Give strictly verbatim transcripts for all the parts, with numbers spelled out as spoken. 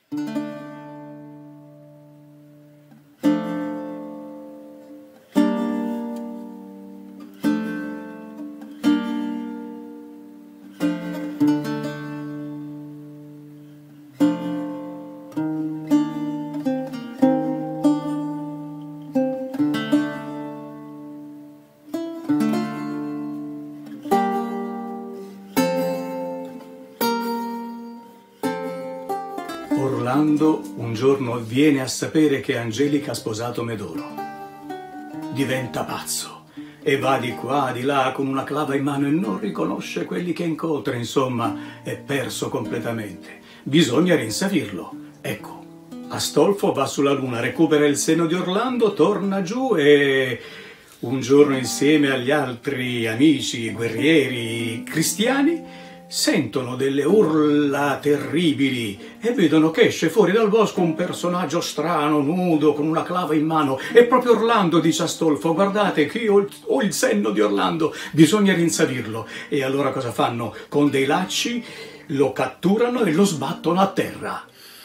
Orlando un giorno viene a sapere che Angelica ha sposato Medoro. Diventa pazzo e va di qua, di là con una clava in mano e non riconosce quelli che incontra, insomma è perso completamente. Bisogna rinsavirlo. Ecco, Astolfo va sulla luna, recupera il seno di Orlando, torna giù e un giorno insieme agli altri amici guerrieri cristiani sentono delle urla terribili e vedono che esce fuori dal bosco un personaggio strano, nudo, con una clava in mano. E proprio Orlando, dice Astolfo: guardate che io ho il, ho il senno di Orlando, bisogna rinsavirlo. E allora cosa fanno? Con dei lacci lo catturano e lo sbattono a terra.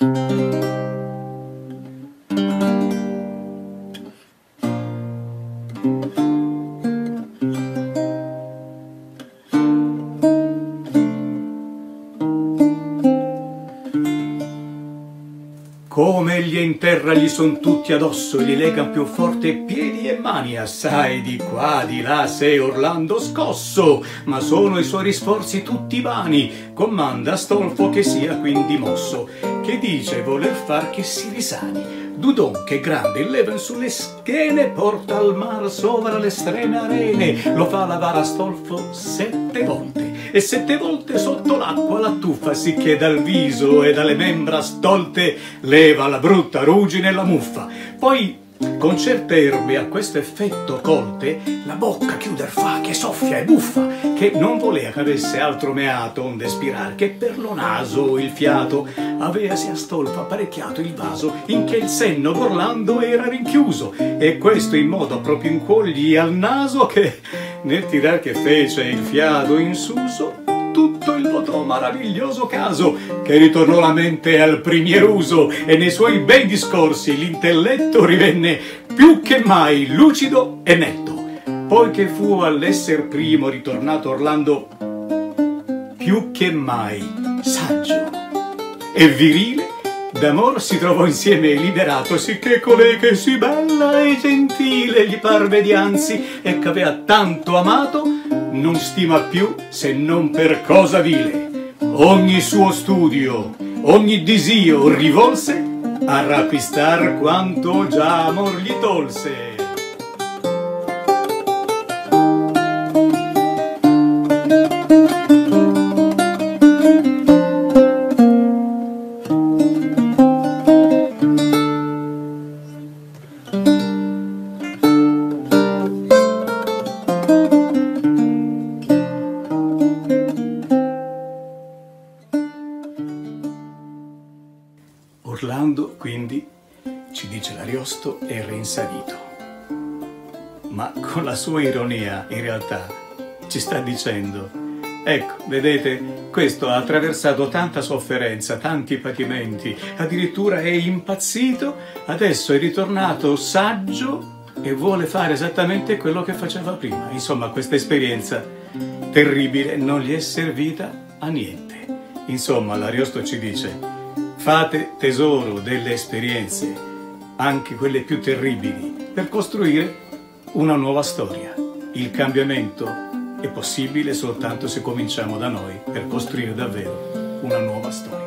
Come egli è in terra gli son tutti addosso e gli legan più forte piedi e mani, assai di qua di là sei Orlando scosso, ma sono i suoi sforzi tutti vani. Comanda Astolfo che sia quindi mosso, che dice voler far che si risani. Dudon che grande il leven sulle schiene porta al mar sovra le estreme arene, lo fa lavare Astolfo sette volte e sette volte sotto l'acqua la tuffa, sicché dal viso e dalle membra stolte leva la brutta ruggine e la muffa. Poi con certe erbe a questo effetto colte la bocca chiuder fa che soffia e buffa, che non volea che avesse altro meato onde spirar, che per lo naso il fiato aveasi Astolfo apparecchiato il vaso in che il senno d'Orlando era rinchiuso, e questo in modo proprio inquogli al naso che nel tirar che fece il fiato in suso tutto il votò maraviglioso caso, che ritornò la mente al primier uso e nei suoi bei discorsi l'intelletto rivenne più che mai lucido e netto. Poi che fu all'esser primo ritornato Orlando più che mai saggio e virile, d'amor si trovò insieme liberato, sicché colei che sì bella e gentile gli parve dianzi e che aveva tanto amato non stima più se non per cosa vile. Ogni suo studio, ogni disio rivolse a rapistar quanto già amor gli tolse. Orlando, quindi, ci dice l'Ariosto, è rinsavito. Ma con la sua ironia, in realtà, ci sta dicendo: ecco, vedete, questo ha attraversato tanta sofferenza, tanti patimenti, addirittura è impazzito, adesso è ritornato saggio e vuole fare esattamente quello che faceva prima. Insomma, questa esperienza terribile non gli è servita a niente. Insomma, l'Ariosto ci dice: fate tesoro delle esperienze, anche quelle più terribili, per costruire una nuova storia. Il cambiamento è possibile soltanto se cominciamo da noi per costruire davvero una nuova storia.